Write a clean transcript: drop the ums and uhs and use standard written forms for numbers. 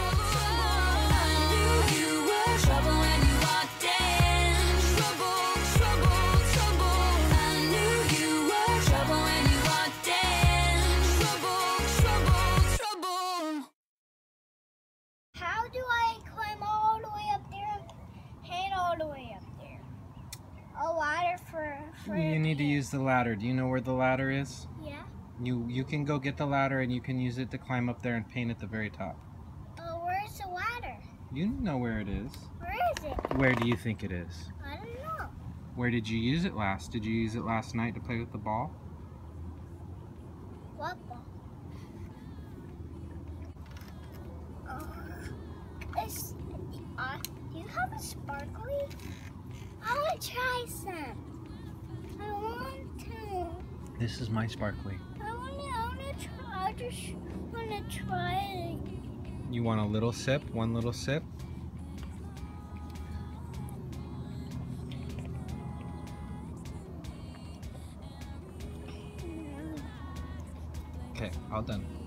How do I climb all the way up there and paint all the way up there? A ladder for You need to use the ladder. Do you know where the ladder is? Yeah. You can go get the ladder and you can use it to climb up there and paint at the very top. Oh, where's the ladder? You know where it is. Where is it? Where do you think it is? I don't know. Where did you use it last? Did you use it last night to play with the ball? What ball? Do you have a sparkly? I want to try some. I want to. This is my sparkly. I want to try. I just want to try it. You want a little sip? One little sip? Okay, all done.